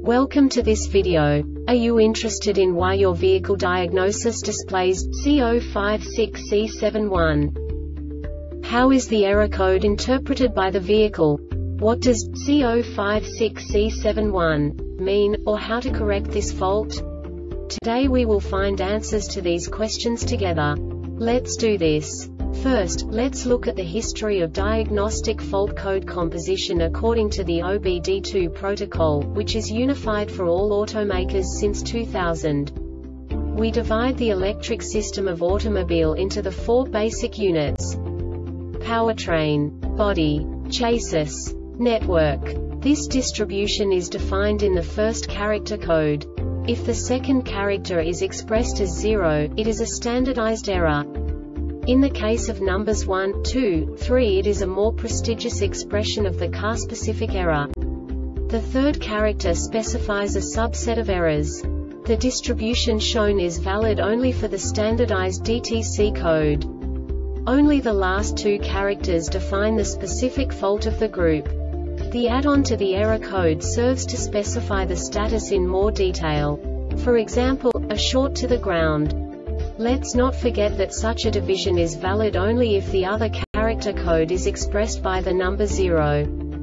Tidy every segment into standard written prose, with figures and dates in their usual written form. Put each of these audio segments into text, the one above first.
Welcome to this video. Are you interested in why your vehicle diagnosis displays C056C71? How is the error code interpreted by the vehicle? What does C056C71 mean, or how to correct this fault? Today we will find answers to these questions together. Let's do this. First, let's look at the history of diagnostic fault code composition according to the OBD2 protocol, which is unified for all automakers since 2000. We divide the electric system of automobile into the four basic units: powertrain, body, chassis, network. This distribution is defined in the first character code. If the second character is expressed as 0, it is a standardized error. In the case of numbers 1, 2, 3, it is a more prestigious expression of the car-specific error. The third character specifies a subset of errors. The distribution shown is valid only for the standardized DTC code. Only the last two characters define the specific fault of the group. The add-on to the error code serves to specify the status in more detail. For example, a short to the ground. Let's not forget that such a division is valid only if the other character code is expressed by the number 0.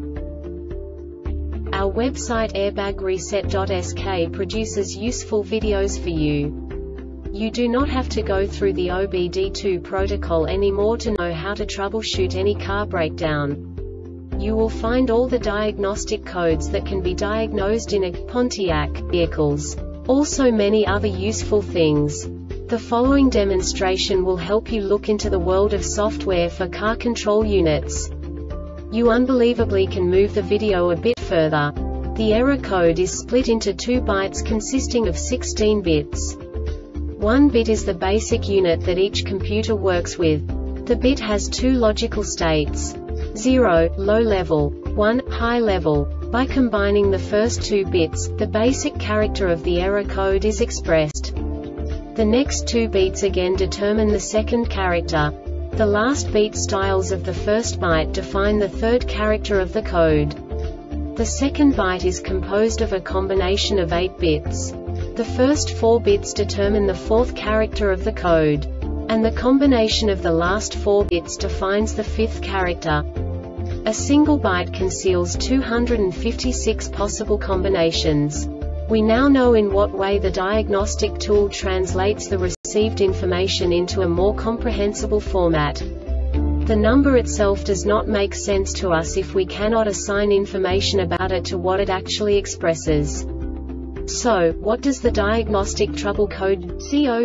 Our website airbagreset.sk produces useful videos for you. You do not have to go through the OBD2 protocol anymore to know how to troubleshoot any car breakdown. You will find all the diagnostic codes that can be diagnosed in a Pontiac vehicles. Also many other useful things. The following demonstration will help you look into the world of software for car control units. You unbelievably can move the video a bit further. The error code is split into 2 bytes consisting of 16 bits. 1 bit is the basic unit that each computer works with. The bit has 2 logical states: 0, low level, 1, high level. By combining the first 2 bits, the basic character of the error code is expressed. The next 2 beats again determine the second character. The last beat styles of the first byte define the third character of the code. The second byte is composed of a combination of 8 bits. The first 4 bits determine the fourth character of the code. And the combination of the last 4 bits defines the fifth character. A single byte conceals 256 possible combinations. We now know in what way the diagnostic tool translates the received information into a more comprehensible format. The number itself does not make sense to us if we cannot assign information about it to what it actually expresses. So, what does the diagnostic trouble code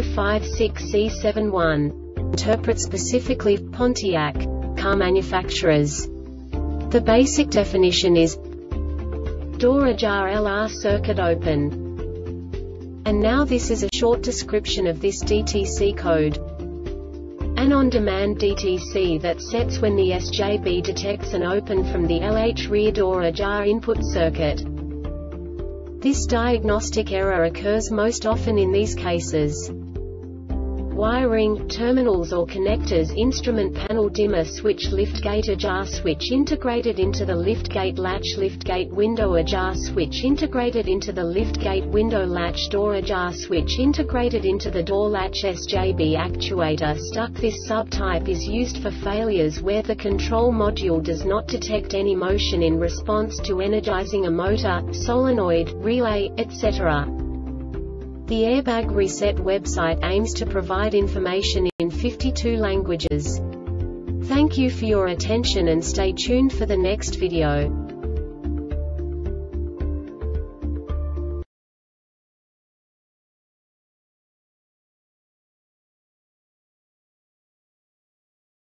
C056C71 interpret specifically for Pontiac car manufacturers? The basic definition is door ajar, LR circuit open. And now this is a short description of this DTC code. An on-demand DTC that sets when the SJB detects an open from the LH rear door ajar input circuit. This diagnostic error occurs most often in these cases: wiring, terminals or connectors, instrument panel dimmer switch, liftgate ajar switch integrated into the liftgate latch, liftgate window ajar switch integrated into the liftgate window latch, door ajar switch integrated into the door latch, SJB actuator stuck. This subtype is used for failures where the control module does not detect any motion in response to energizing a motor, solenoid, relay, etc. The Airbag Reset website aims to provide information in 52 languages. Thank you for your attention and stay tuned for the next video.